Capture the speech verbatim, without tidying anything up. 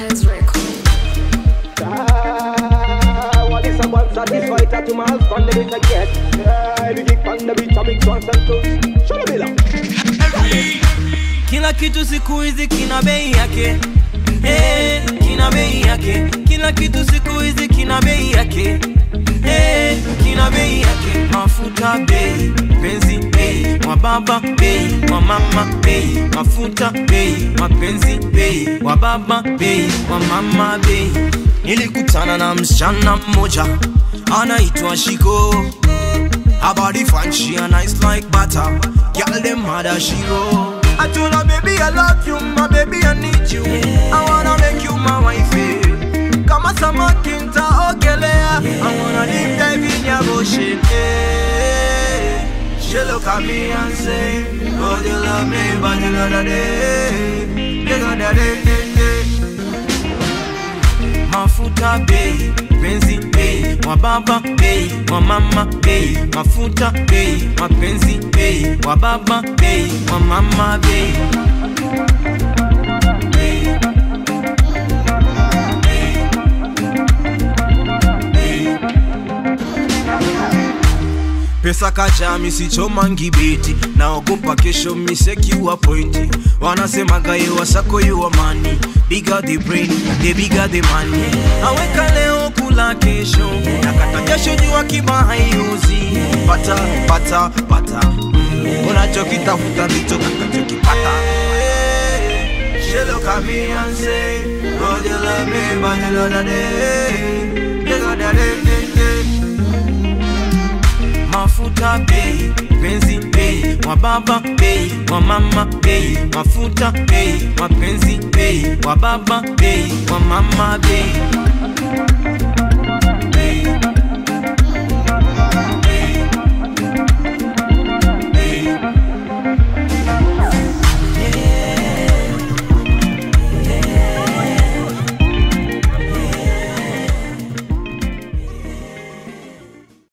His record. Ah, what is someone satisfied that you must find the beat again? Ah, the kick on the beat, I mix once and two. Show the bill. Kila kitu siku hizi kina bei yake. Eh, kina bei yake. Kila kitu siku hizi kina bei yake. Eh, kina bei yake. Mafuta bei, penzi bei, wababa bei, wamama bei, mafuta bei, mapenzi bei, wababa bei, wamama bei. Nilikutana na msichana mmoja anaitwa Shiko. Her body fine, she a nice like butter. Girl them mother she go. I told her, baby, I love you, my baby, I need you. Yeah. I wanna make you my wife. Kama sama kinta ogelea. Yeah. I wanna live dive in your ocean. Yeah. She look at me and say, oh, you love me, but you know that day. You know that day. Mafuta bei, penzi bei, wababa bei, wamama bei, mafuta bei, mapenzi bei, wababa bei, wamama bei. Bei. Bei. Pesa kacha misichoma ngibiti, naogopa kesho misekiwa pointi. Wanasema gaye wasako you are money. Bigger the brain, the bigger the money. Aweka leo kula kesho, nakata kesho jua kiba haiuzi. Pata, pata, pata, unachokitafuta ndicho kakachokipata. She look at me and say, oh, you love me, but you know that day. You know that day. Mafuta bei, penzi bei, wababa bei, wamama bei, mafuta bei, mapenzi bei, wababa bei, wamama bei.